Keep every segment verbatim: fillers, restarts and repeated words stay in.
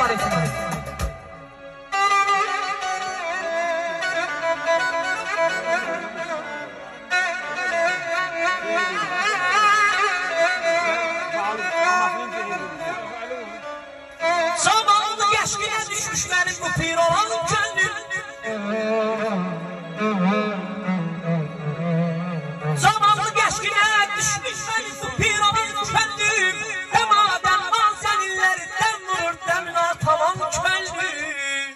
tarifini. Zamanlı geçkine düşmüş benim bu pir olan gönlüm. Zamanlı geçkine düşmüş benim bu pir olan gönlüm. Hem adem mazenillerden vurur demine tavan gönlüm.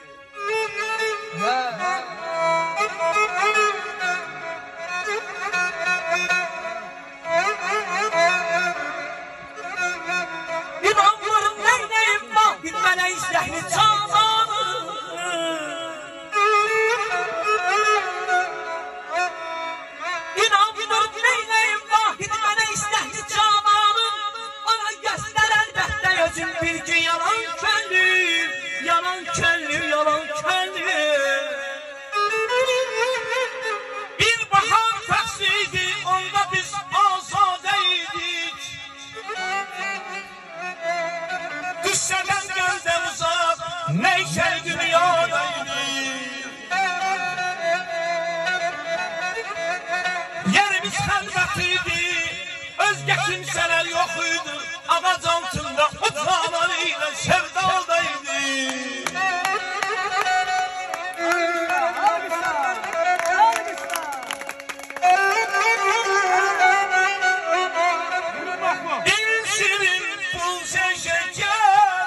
İnanmırım neyneyim bak bilmene izlehli zamanı. İnanmırım neyneyim bak bilmene izlehli zamanı. Ona göster elbette özün bir gün yalan könlüm. Yalan könlüm, yalan könlüm. Bir bahar fəsliydi, onda biz azadeydik. Düşsədən gözdən uzaq, neşəl dünyadaydik. Yerimiz xəlvət idi, özgə kimsələr yox idi. Ağac altında o canan ilə sevdadaydik. İnşirin bul şeşeker,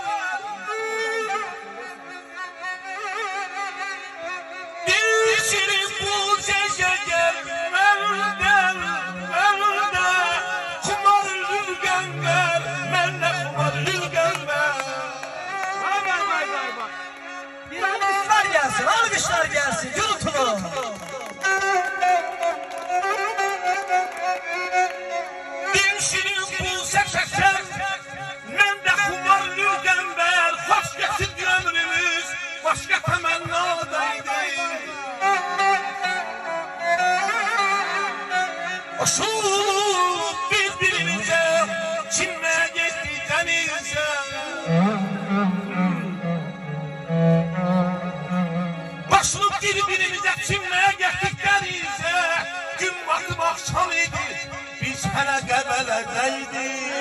İnşirin bul şeşeker, Mevlüden, mevlüde, kumar lülgenler, Mevle kumar lülgenler. Vay vay vay vay vay. Bir alkışlar gelsin, alkışlar gelsin. Yurtunu. İnşirin bul şeşeker, Mevle kumar lülgenler, Hoş getirdi ömrümüz, başka temennadaydı. Koşup birbirimize, çinmeye gitti denize. Başlık birbirimize, çinmeye gittik denize. Gün batıp akşam idi, biz hele Qəbələ'deydik.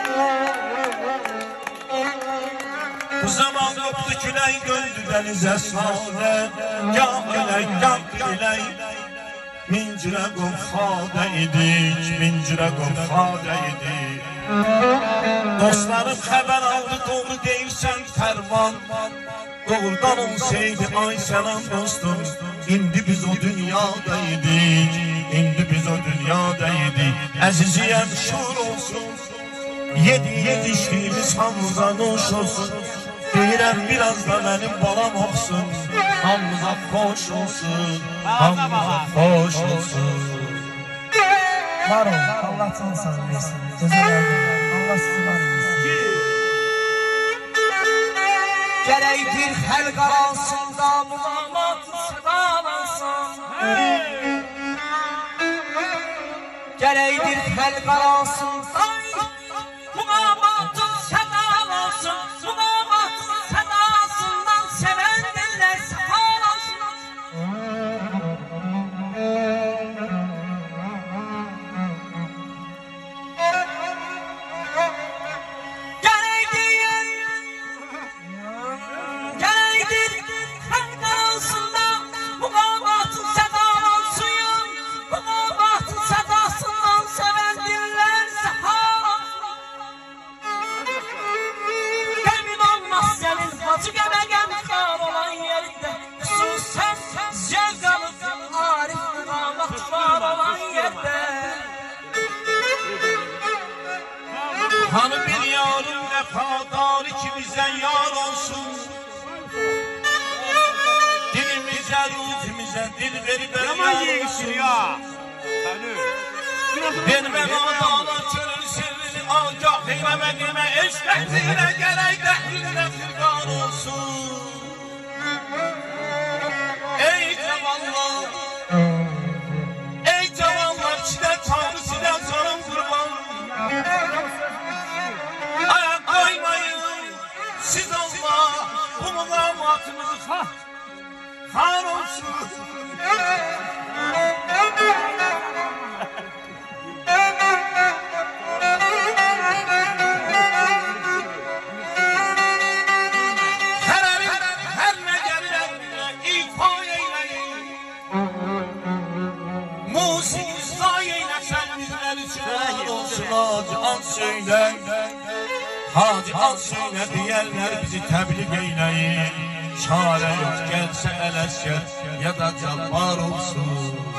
Bu zaman koptu külək döndü denize sahne. Gah ilək, gah ilək, min cürə qovxadə idik, min cürə qovxadə idik. Dostlarım xəbər aldı, doğru deyirsən fərman. Doğrudan olsaydı ay səlam dostum, indi biz o dünyada idik, indi biz o dünyada idik. Əziziyəm şur olsun, yedi yetişdiyimiz hamıza nuş olsun. Deyirəm biraz da mənim balam oxsun, hamıza xoş olsun, hamıza xoş olsun. Var ol, Allah can sağ versin. Gözəl yardımlar, Allah sizi var etsin. Gerek bir xəlq arasında muğamatı sədalansın. Gerek bir xəlq arasında muğamatı sədalansın. Muğamatı sədasından sevən dillər səfalansın. Hani bir yarın vefadarı ki bize yar olsun. Dilimize, ruhimize dil verip yar olsun. Benim adamlar çölür sirrini agah eylemediğime eşk ehline gerek dehline firgar olsun. Ey cavanlar, ey cavanlar, çide tanrı çide canım kurban. Ayak koymayın siz Allah. bu muğamatımızı xah, xar olsun. Hacı an söyle, Hacı an söyle diyenler bizi tebliğ eyleyin. Çare yok gelse el esker ya da cabbar olsun.